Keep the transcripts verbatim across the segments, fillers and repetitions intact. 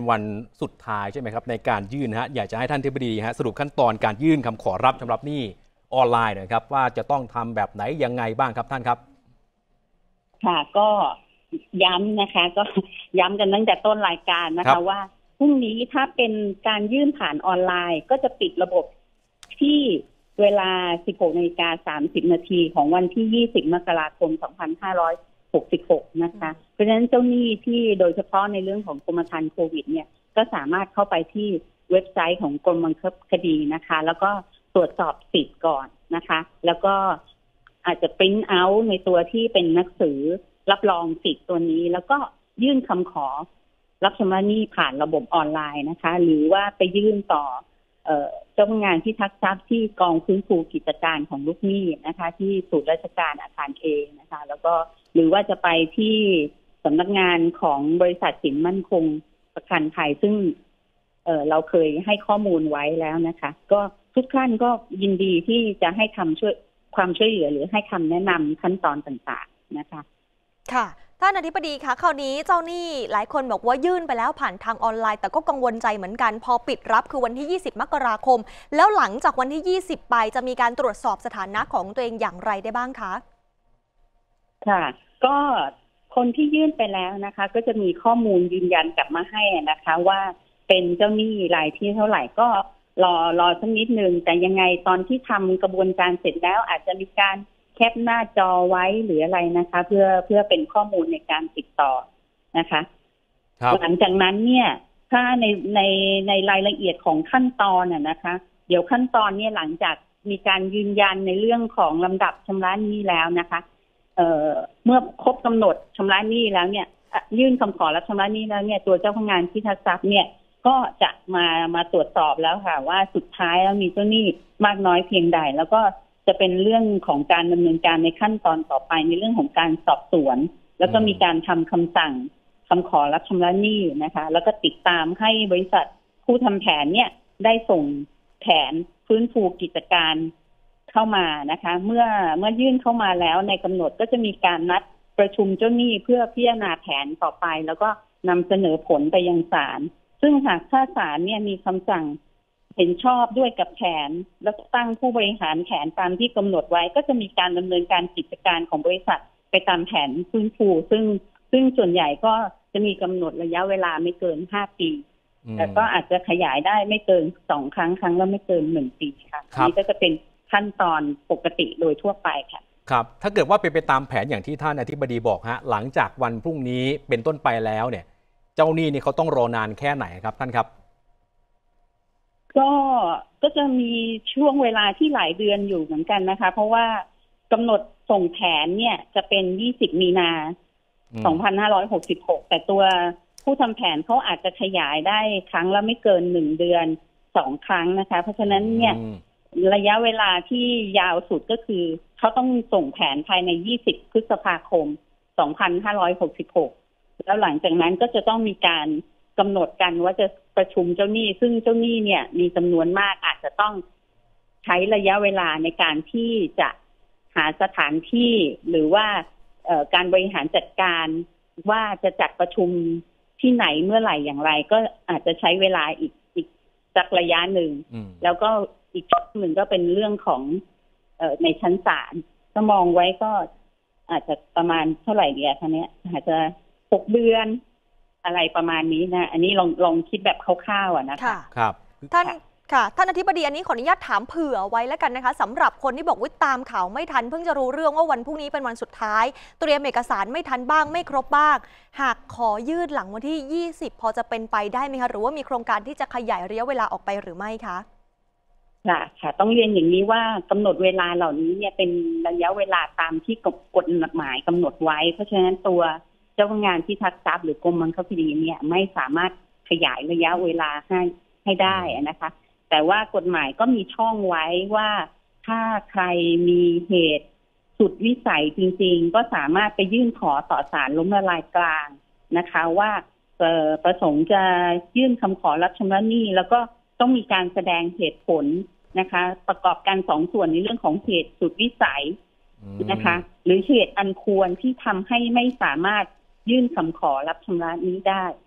วันสุดท้ายใช่ไหมครับในการยื่นนะฮะอยากจะให้ท่านอธิบดีฮะสรุปขั้นตอนการยื่นคำขอรับชำระหนี้ออนไลน์หน่อยครับว่าจะต้องทำแบบไหนยังไงบ้างครับท่านครับค่ะก็ย้ำนะคะก็ย้ำกันตั้งแต่ต้นรายการนะคะว่าพรุ่งนี้ถ้าเป็นการยื่นผ่านออนไลน์ก็จะปิดระบบที่เวลา สิบหกนาฬิกาสามสิบนาทีของวันที่ยี่สิบมกราคมสองพันห้าร้อยหกสิบหกนะคะเพราะฉะนั้นเจ้าหนี้ที่โดยเฉพาะในเรื่องของกรมธรรม์โควิดเนี่ยก็สามารถเข้าไปที่เว็บไซต์ของกรมบังคับคดีนะคะแล้วก็ตรวจสอบสิทธิ์ก่อนนะคะแล้วก็อาจจะปริ้นเอาท์ในตัวที่เป็นหนังสือรับรองสิทธิ์ตัวนี้แล้วก็ยื่นคำขอรับชำระหนี้ผ่านระบบออนไลน์นะคะหรือว่าไปยื่นต่อเจ้าพนักงานที่ทักทรัพย์ที่กองฟื้นฟูกิจการของลูกหนี้นะคะที่ศูนย์ราชการอาคารเอนะคะแล้วก็หรือว่าจะไปที่สำนักงานของบริษัทสินมั่นคงประกันภัยซึ่งเเราเคยให้ข้อมูลไว้แล้วนะคะก็ทุกท่านก็ยินดีที่จะให้ทำช่วยความช่วยเหลือหรือให้คำแนะนำขั้นตอนต่างๆนะคะค่ะท่านอธิบดีคะคราวนี้เจ้าหนี้หลายคนบอกว่ายื่นไปแล้วผ่านทางออนไลน์แต่ก็กังวลใจเหมือนกันพอปิดรับคือวันที่ยี่สิบมกราคมแล้วหลังจากวันที่ยี่สิบไปจะมีการตรวจสอบสถานะของตัวเองอย่างไรได้บ้างคะค่ะก็คนที่ยื่นไปแล้วนะคะก็จะมีข้อมูลยืนยันกลับมาให้นะคะว่าเป็นเจ้าหนี้รายที่เท่าไหร่ก็รอรอสักนิดนึงแต่ยังไงตอนที่ทำกระบวนการเสร็จแล้วอาจจะมีการแคปหน้าจอไว้หรืออะไรนะคะเพื่อเพื่อเป็นข้อมูลในการติดต่อนะคะหลังจากนั้นเนี่ยถ้าในในในรายละเอียดของขั้นตอนน่ะนะคะเดี๋ยวขั้นตอนเนี่ยหลังจากมีการยืนยันในเรื่องของลำดับชำระหนี้แล้วนะคะเอ่อเมื่อครบกำหนดชำระหนี้แล้วเนี่ยยื่นคำขอรับชำระหนี้แล้วเนี่ยตัวเจ้าพนักงานที่ทักทรัพย์เนี่ยก็จะมามาตรวจสอบแล้วค่ะว่าสุดท้ายแล้วมีเจ้าหนี้มากน้อยเพียงใดแล้วก็จะเป็นเรื่องของการดำเนินการในขั้นตอนต่อไปในเรื่องของการสอบสวนแล้วก็มีการทำคำสั่งคำขอรับชำระหนี้นะคะแล้วก็ติดตามให้บริษัทผู้ทำแผนเนี่ยได้ส่งแผนฟื้นฟูกิจการเข้ามานะคะเมื่อเมื่อยื่นเข้ามาแล้วในกำหนดก็จะมีการนัดประชุมเจ้าหนี้เพื่อพิจารณาแผนต่อไปแล้วก็นำเสนอผลไปยังศาลซึ่งหากถ้าศาลเนี่ยมีคำสั่งเห็นชอบด้วยกับแผนแล้วตั้งผู้บริหารแผนตามที่กำหนดไว้ก็จะมีการดำเนินการกิจการของบริษัทไปตามแผนฟื้นฟูซึ่งซึ่งส่วนใหญ่ก็จะมีกำหนดระยะเวลาไม่เกินห้าปีแต่ก็อาจจะขยายได้ไม่เกินสองครั้งครั้งละไม่เกินหนึ่งปีค่ะนี่ก็จะเป็นขั้นตอนปกติโดยทั่วไปค่ะครับถ้าเกิดว่าเป็นไปตามแผนอย่างที่ท่านอธิบดีบอกฮะหลังจากวันพรุ่งนี้เป็นต้นไปแล้วเนี่ยเจ้าหนี้นี่เขาต้องรอนานแค่ไหนครับท่านครับก็ก็จะมีช่วงเวลาที่หลายเดือนอยู่เหมือนกันนะคะเพราะว่ากำหนดส่งแผนเนี่ยจะเป็นยี่สิบมีนาสองพันห้าร้อยหกสิบหกแต่ตัวผู้ทำแผนเขาอาจจะขยายได้ครั้งละไม่เกินหนึ่งเดือนสองครั้งนะคะเพราะฉะนั้นเนี่ยระยะเวลาที่ยาวสุดก็คือเขาต้องส่งแผนภายในยี่สิบพฤษภาคมสองพันห้าร้อยหกสิบหกแล้วหลังจากนั้นก็จะต้องมีการกำหนดกันว่าจะประชุมเจ้าหนี้ซึ่งเจ้าหนี้เนี่ยมีจำนวนมากอาจจะต้องใช้ระยะเวลาในการที่จะหาสถานที่หรือว่าการบริหารจัดการว่าจะจัดประชุมที่ไหนเมื่อไหร่อย่างไรก็อาจจะใช้เวลาอีกอีกสักระยะหนึ่งแล้วก็อีกช่วงหนึ่งก็เป็นเรื่องของเอ่อในชั้นศาลถ้ามองไว้ก็อาจจะประมาณเท่าไหร่เดียวคะเนี้ยอาจจะหกเดือนอะไรประมาณนี้นะอันนี้ลองลองคิดแบบคร่าวๆอ่ะนะคะครับท่านค่ะท่านอธิบดีอันนี้ขออนุญาตถามเผื่อไว้แล้วกันนะคะสำหรับคนที่บอกว่าตามข่าวไม่ทันเพิ่งจะรู้เรื่องว่าวันพรุ่งนี้เป็นวันสุดท้ายเตรียมเอกสารไม่ทันบ้างไม่ครบบ้างหากขอยืดหลังวันที่ยี่สิบพอจะเป็นไปได้ไหมคะหรือว่ามีโครงการที่จะขยายระยะเวลาออกไปหรือไม่คะค่ะค่ะต้องเรียนอย่างนี้ว่ากำหนดเวลาเหล่านี้เนี่ยเป็นระยะเวลาตามที่กฎหมายกำหนดไว้เพราะฉะนั้นตัวเจ้าพนักงานที่ทักทรัพย์หรือกรมบังคับคดีเนี่ยไม่สามารถขยายระยะเวลาให้ให้ได้นะคะแต่ว่ากฎหมายก็มีช่องไว้ว่าถ้าใครมีเหตุสุดวิสัยจริงๆก็สามารถไปยื่นขอต่อศาลล้มละลายกลางนะคะว่าประสงค์จะยื่นคำขอรับชำระหนี้แล้วก็ต้องมีการแสดงเหตุผลนะคะประกอบกันสองส่วนในเรื่องของเหตุสุดวิสัยนะคะหรือเหตุอันควรที่ทำให้ไม่สามารถยื่นคำขอรับชำระนี้ได้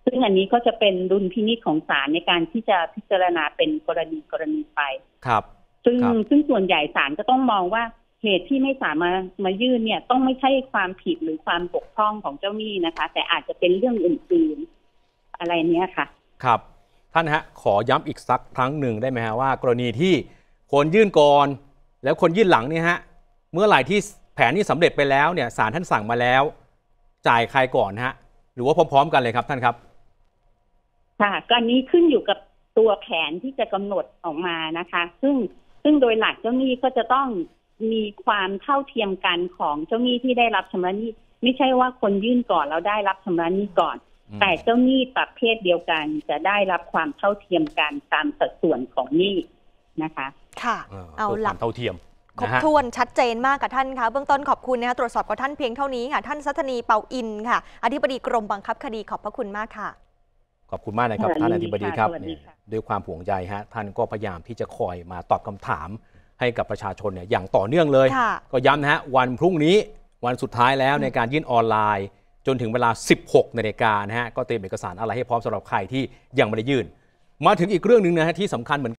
ซึ่งอันนี้ก็จะเป็นดุลพินิจของศาลในการที่จะพิจารณาเป็นกรณีกรณีไปครับซึ่งครับซึ่งส่วนใหญ่ศาลก็ต้องมองว่าเหตุที่ไม่สามารถมายื่นเนี่ยต้องไม่ใช่ความผิดหรือความบกพร่องของเจ้าหนี้นะคะแต่อาจจะเป็นเรื่องอื่นๆอะไรเนี้ยค่ะครับท่านฮะขอย้ำอีกสักครั้งหนึ่งได้ไหมฮะว่ากรณีที่คนยื่นก่อนแล้วคนยื่นหลังเนี่ยฮะเมื่อไหร่ที่แผนนี้สำเร็จไปแล้วเนี่ยศาลท่านสั่งมาแล้วจ่ายใครก่อนฮะหรือว่าพร้อมๆกันเลยครับท่านครับค่ะก็อันนี้ขึ้นอยู่กับตัวแผนที่จะกำหนดออกมานะคะซึ่งซึ่งโดยหลักเจ้าหนี้ก็จะต้องมีความเท่าเทียมกันของเจ้าหนี้ที่ได้รับชำระหนี้ไม่ใช่ว่าคนยื่นก่อนแล้วได้รับชำระหนี้ก่อนแต่เจ้าหนี้ประเภทเดียวกันจะได้รับความเท่าเทียมกันตามสัดส่วนของหนี้นะคะค่ะเอาหลักเท่าเทียมครบถ้วนชัดเจนมากกับท่านคะเบื้องต้นขอบคุณนะคะตรวจสอบกับท่านเพียงเท่านี้ค่ะท่านสัทนีเปาอินค่ะอธิบดีกรมบังคับคดีขอบพระคุณมากค่ะขอบคุณมากนะครับท่านอธิบดีครับด้วยความห่วงใยฮะท่านก็พยายามที่จะคอยมาตอบคำถามให้กับประชาชนเนี่ยอย่างต่อเนื่องเลยก็ย้ำนะฮะวันพรุ่งนี้วันสุดท้ายแล้วในการยื่นออนไลน์จนถึงเวลา สิบหกนาฬิกานะฮะก็เตรียมเอกสารอะไรให้พร้อมสำหรับใครที่ยังไม่ได้ยื่นมาถึงอีกเรื่องนึงนะฮะที่สำคัญเหมือน